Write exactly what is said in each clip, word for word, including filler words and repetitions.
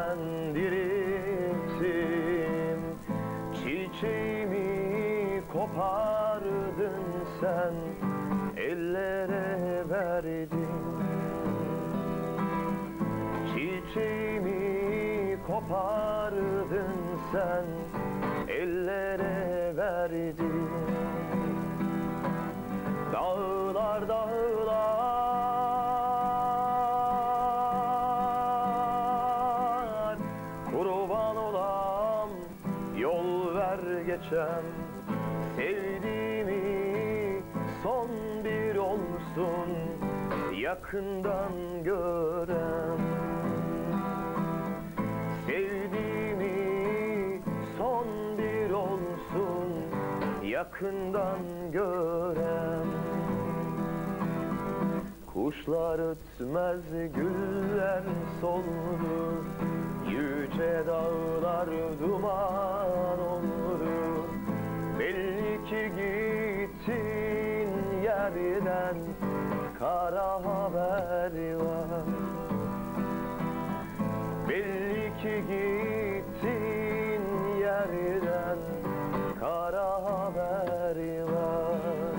ben dirilttim. Çiçeğimi kopardın sen, ellere verdin. Çiçeğimi kopardın sen, ellere verdin. Dağlar dağlar, kurban olam, yol ver geçem. Sevdiğimi son bir olsun, yakından görem. Sevdiğimi son bir olsun, yakından görem. Kuşlar ötmez, güller soldu, yüce dağlar duman oldu. Belli ki gittin yerden kara haber var. Belli ki gittin yerden kara haber var.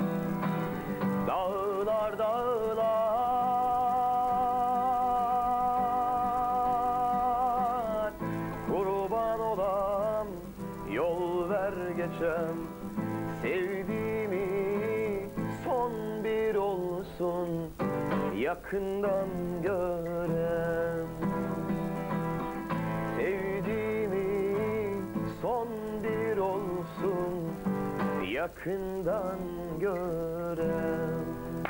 Dağlar dağlar, kurban olam, yol ver geçem. Sevdiğimi son bir olsun, yakından görem. Sevdiğimi son bir olsun, yakından görem.